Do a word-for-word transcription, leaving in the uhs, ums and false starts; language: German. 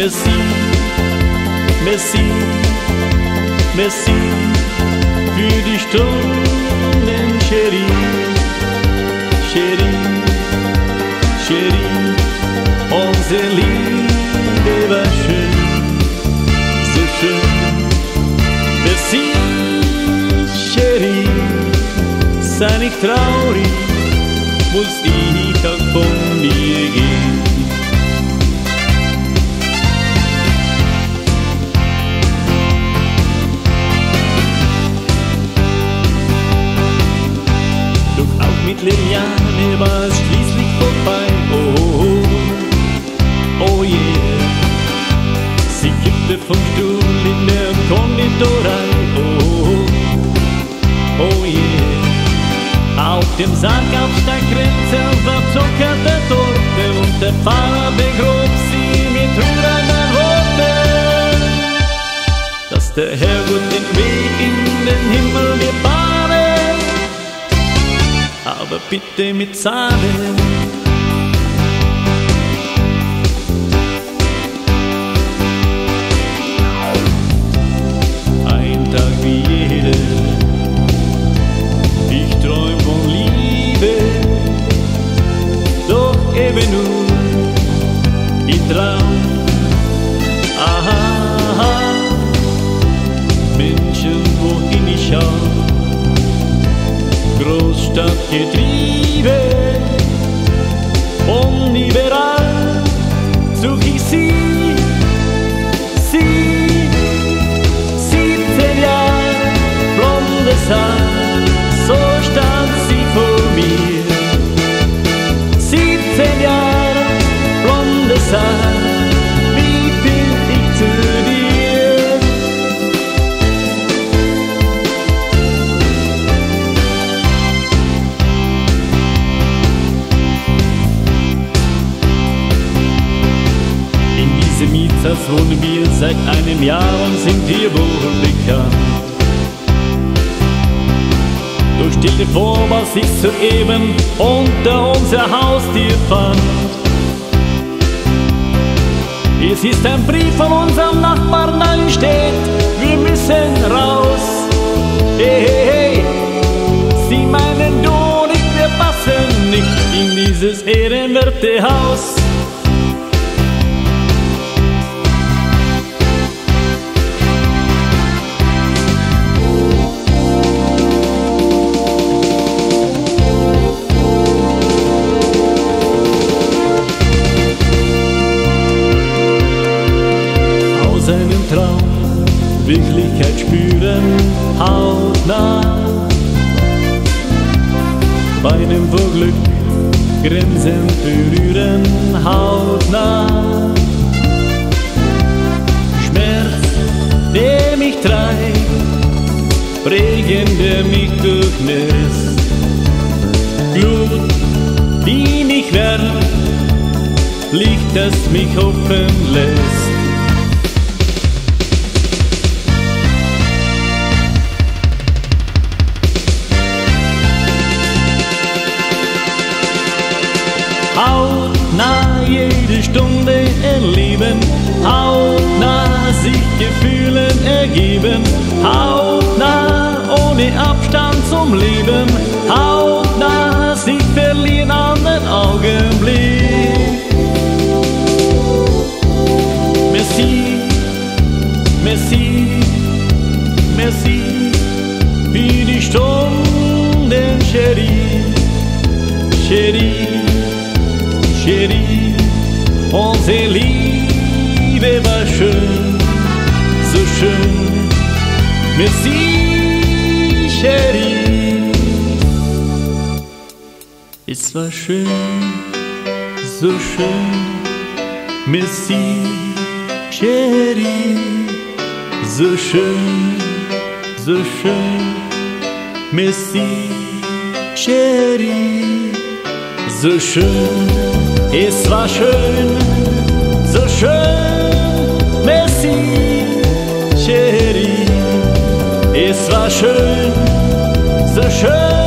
merci, merci, merci für die Stunden, Chérie, Chérie, Chérie, unsere Liebe war schön, so schön. Merci, Chérie, sei nicht traurig, muss ich auch von dir gehen. Doch auch mit Liliane war es schließlich vorbei, oh, oh, oh yeah. Sie kippte vom Stuhl in der Konditorei, oh, oh yeah. Auf dem Sarg auf Steigrenze verzuckerte Torte und der Pfarrer begrub sie mit rührenden Worten, dass der Herrgott den Weg in den Himmel wir bahnen, aber bitte mit Sahne. Eben nur im Traum, aha, aha. Menschen, wohin ich schau, Großstadtgetriebe, und überall such ich sie, sie, siebzehn Jahre, blondes Haar, so stand sie vor mir. siebzehn Jahre, blondes Haar, wie bin ich zu dir? In diesem Mietshaus wohnen wir seit einem Jahr und sind hier wohl bekannt. Doch stell dir vor, was ich soeben unter unser Haustier fand. Es ist ein Brief von unserem Nachbarn, darin steht, wir müssen raus. Hey, hey, hey, sie meinen du und ich, wir passen nicht in dieses ehrenwerte Haus. Seinen Traum, Wirklichkeit spüren, hautnah. Beinen vor Glück, Grenzen berühren, hautnah. Schmerz, der mich treibt, Regen, der mich durchnässt, Glut, die mich wärmt, Licht, das mich hoffen lässt. Hautnah jede Stunde erleben, hautnah sich Gefühlen ergeben, hautnah ohne Abstand zum Leben, hautnah sich verlieren an den Augenblick. Merci, merci, merci für die Stunden, Chérie, Chérie. Chérie, unsere Liebe war schön, so schön. Merci, Chérie. Es war schön, so schön. Merci, Chérie. So schön, so schön. Merci, Chérie. So schön. Es war schön, so schön, merci, Chérie. Es war schön, so schön.